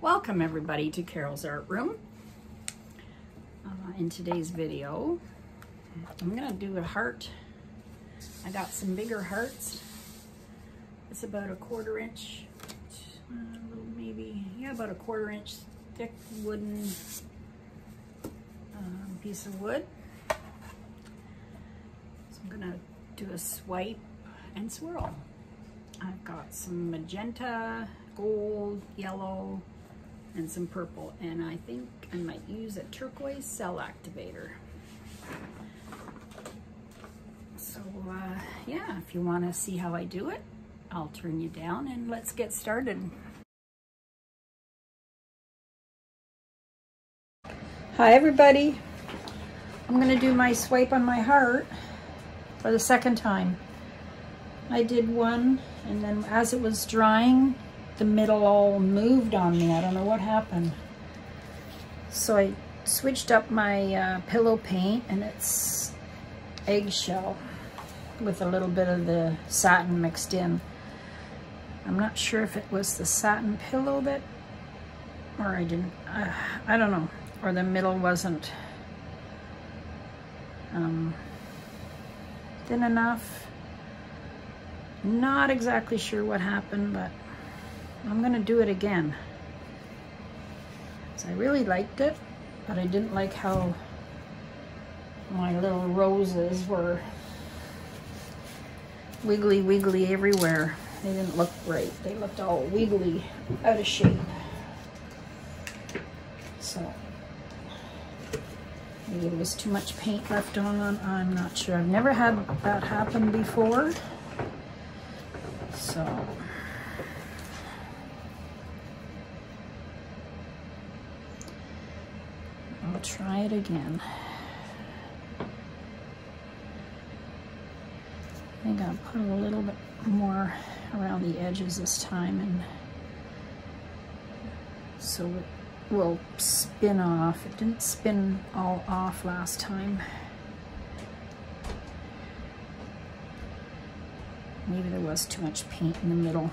Welcome everybody to Carol's Art Room. In today's video, I'm gonna do a heart. I got some bigger hearts. It's about a 1/4 inch, maybe, yeah, about a 1/4 inch thick wooden piece of wood. So I'm gonna do a swipe and swirl. I've got some magenta, gold, yellow, and some purple, and I think I might use a turquoise cell activator. So yeah, if you want to see how I do it, I'll turn you down and let's get started. Hi everybody, I'm gonna do my swipe on my heart for the second time. I did one, and then as it was drying, the middle all moved on me. I don't know what happened. So I switched up my pillow paint, and it's eggshell with a little bit of the satin mixed in. I'm not sure if it was the satin pillow that, or I didn't, I don't know, or the middle wasn't thin enough. Not exactly sure what happened, but I'm gonna do it again. So I really liked it, but I didn't like how my little roses were wiggly everywhere. They didn't look right. They looked all wiggly, out of shape. So maybe there was too much paint left on. I'm not sure. I've never had that happen before. So I'll try it again. I think I'll put a little bit more around the edges this time, and so it will spin off. It didn't spin all off last time. Maybe there was too much paint in the middle.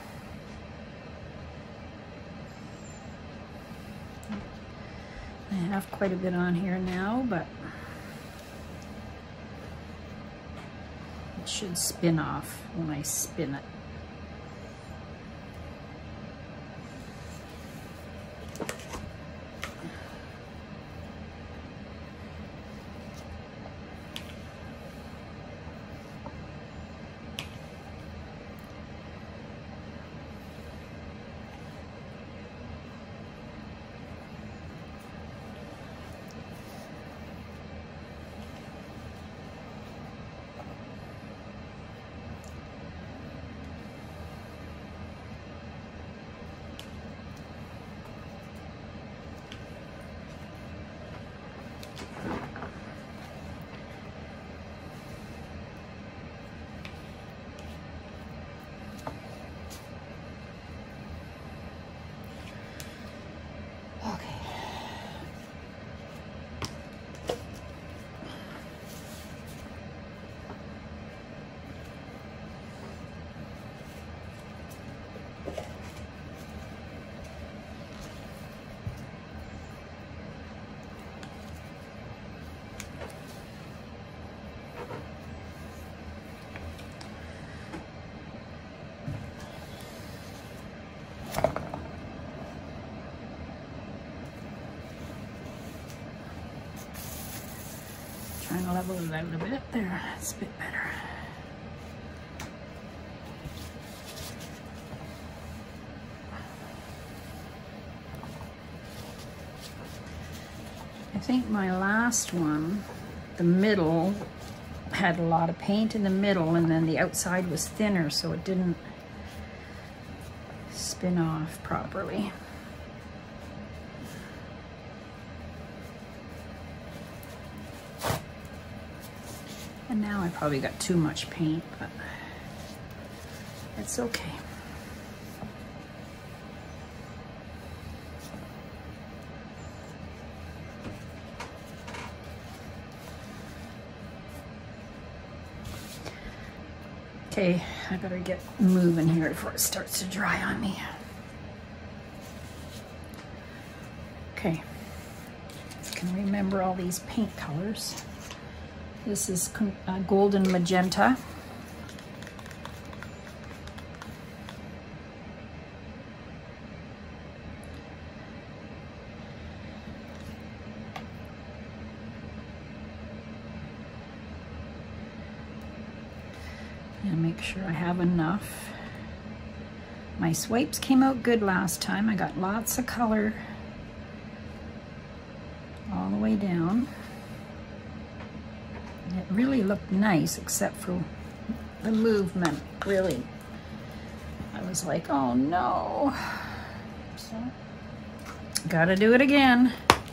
I have quite a bit on here now, but it should spin off when I spin it. Trying to level it out a bit there. It's a bit better. I think my last one, the middle, had a lot of paint in the middle, and then the outside was thinner, so it didn't spin off properly. And now I probably got too much paint, but it's okay. Okay, I better get moving here before it starts to dry on me. Okay, I can remember all these paint colors. This is golden magenta. And make sure I have enough. My swipes came out good last time. I got lots of color all the way down. It really looked nice except for the movement, really. I was like, oh no. So, gotta do it again.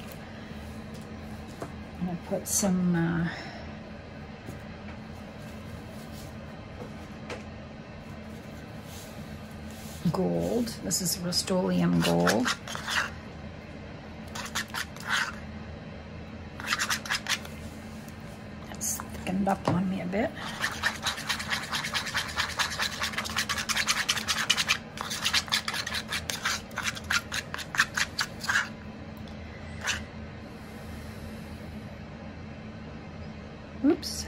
I'm gonna put some gold. This is Rust-Oleum gold. That's thickened up on me a bit. Oops.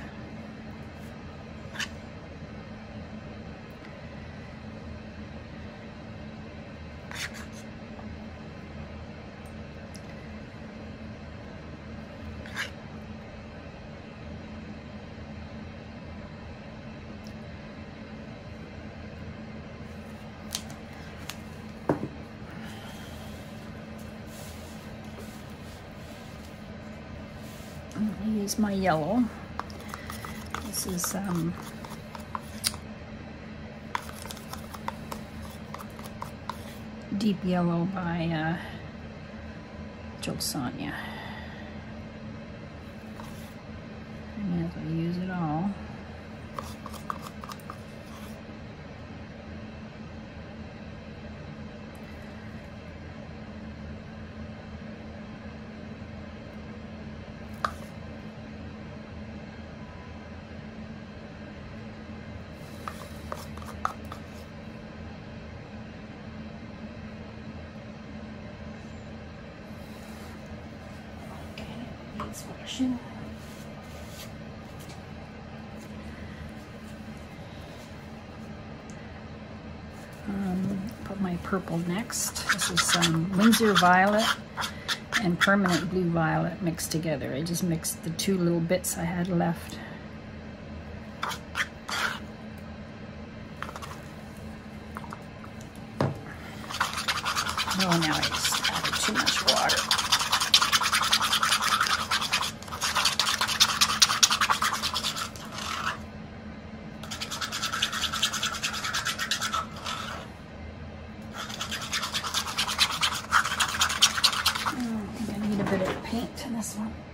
I'm going to use my yellow. This is Deep Yellow by JoSonja. I may as well use it all. Washing. Put my purple next. This is Windsor Violet and Permanent Blue Violet mixed together. I just mixed the two little bits I had left. Oh, now I just added too much water. Paint in this one.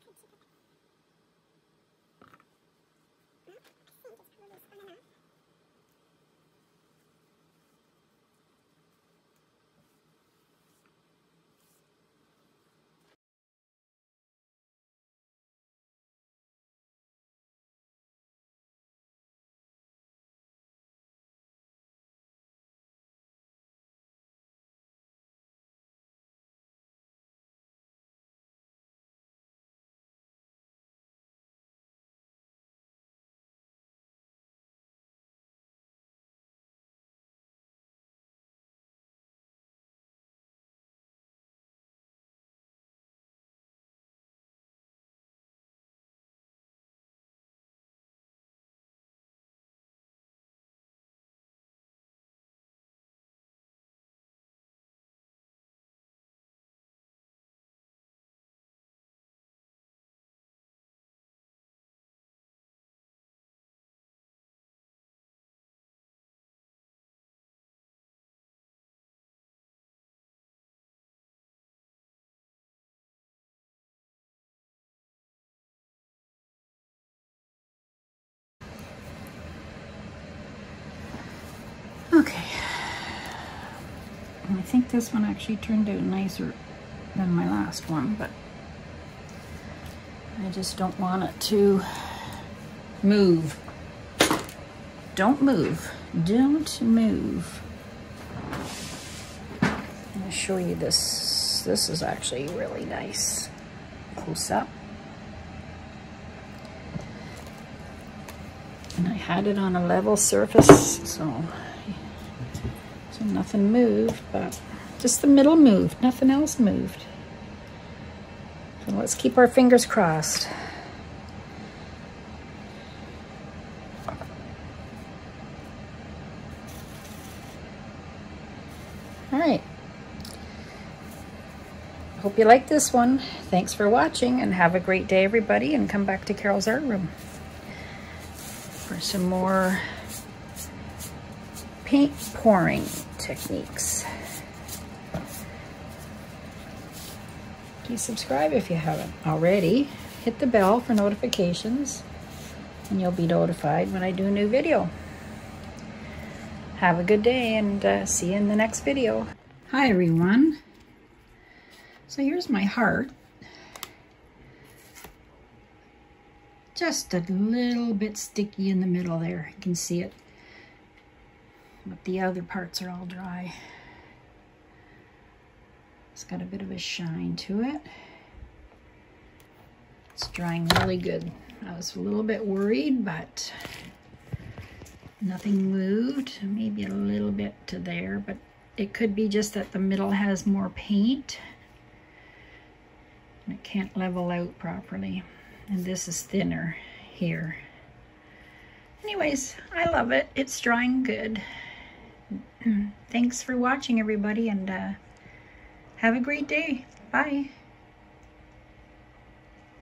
Okay, I think this one actually turned out nicer than my last one, but I just don't want it to move. Don't move. Don't move. I'm going to show you this. This is actually really nice. Close up. And I had it on a level surface, so nothing moved, but just the middle moved. Nothing else moved. So let's keep our fingers crossed. All right. Hope you like this one. Thanks for watching, and have a great day, everybody, and come back to Carol's Art Room for some more paint pouring techniques. Please subscribe if you haven't already. Hit the bell for notifications, and you'll be notified when I do a new video. Have a good day, and see you in the next video. Hi everyone. So here's my heart. Just a little bit sticky in the middle there. You can see it. But the other parts are all dry. It's got a bit of a shine to it. It's drying really good. I was a little bit worried, but nothing moved. Maybe a little bit to there, but it could be just that the middle has more paint and it can't level out properly. And this is thinner here. Anyways, I love it. It's drying good. Thanks for watching, everybody, and have a great day. Bye.